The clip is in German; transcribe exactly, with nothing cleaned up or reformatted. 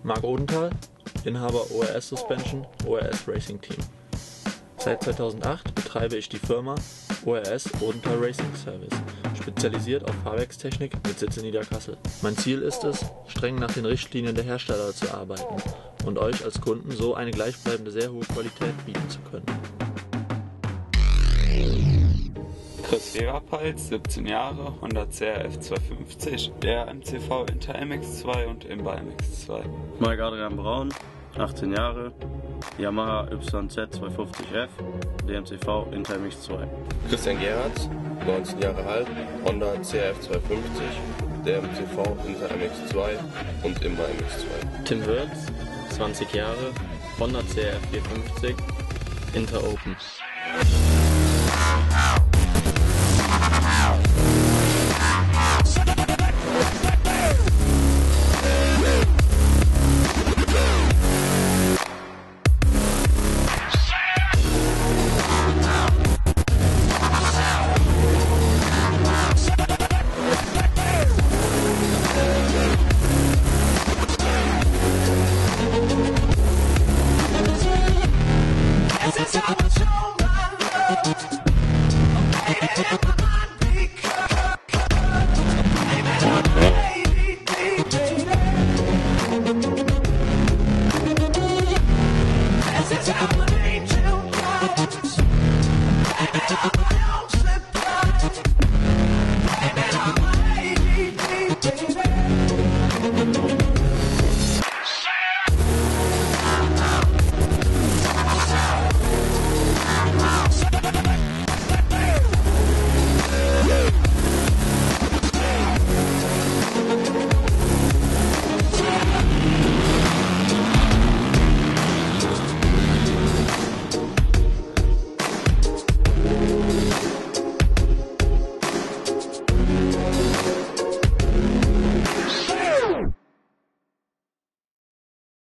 Marc Odenthal, Inhaber O R S Suspension, O R S Racing Team. Seit zweitausendacht betreibe ich die Firma O R S Odenthal Racing Service, spezialisiert auf Fahrwerkstechnik mit Sitz in Niederkassel. Mein Ziel ist es, streng nach den Richtlinien der Hersteller zu arbeiten und euch als Kunden so eine gleichbleibende, sehr hohe Qualität bieten zu können. Chris Gerapalz, siebzehn Jahre, Honda C R F zweihundertfünfzig, R M C V Inter M X zwei und Imba M X zwei. Mike Adrian Braun, achtzehn Jahre, Yamaha Y Z zweihundertfünfzig F, D M C V Inter M X zwei. Christian Gerhardt, neunzehn Jahre alt, Honda C R F zweihundertfünfzig, D M C V Inter M X zwei und Imba M X zwei. Tim Wirtz, zwanzig Jahre, Honda C R F vierhundertfünfzig, Inter Open.